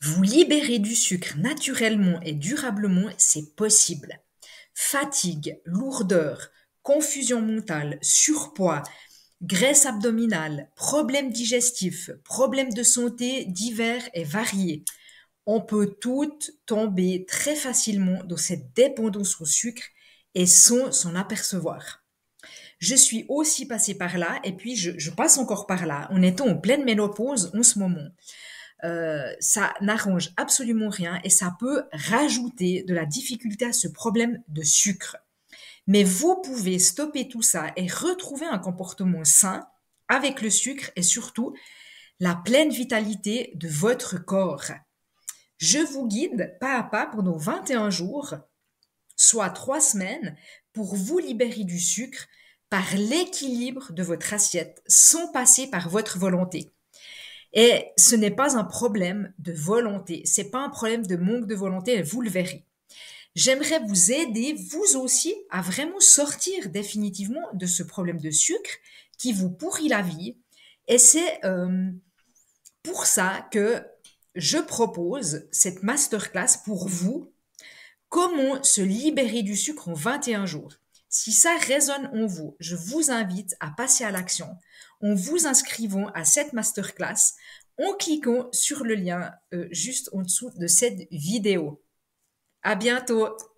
Vous libérer du sucre naturellement et durablement, c'est possible. Fatigue, lourdeur, confusion mentale, surpoids, graisse abdominale, problèmes digestifs, problèmes de santé divers et variés. On peut toutes tomber très facilement dans cette dépendance au sucre et sans s'en apercevoir. Je suis aussi passée par là et puis je passe encore par là en étant en pleine ménopause en ce moment. Ça n'arrange absolument rien et ça peut rajouter de la difficulté à ce problème de sucre. Mais vous pouvez stopper tout ça et retrouver un comportement sain avec le sucre et surtout la pleine vitalité de votre corps. Je vous guide pas à pas pendant 21 jours, soit 3 semaines, pour vous libérer du sucre par l'équilibre de votre assiette sans passer par votre volonté. Et ce n'est pas un problème de volonté, c'est pas un problème de manque de volonté, et vous le verrez. J'aimerais vous aider, vous aussi, à vraiment sortir définitivement de ce problème de sucre qui vous pourrit la vie. Et c'est pour ça que je propose cette masterclass pour vous. Comment se libérer du sucre en 21 jours? Si ça résonne en vous, je vous invite à passer à l'action en vous inscrivant à cette masterclass en cliquant sur le lien juste en dessous de cette vidéo. À bientôt!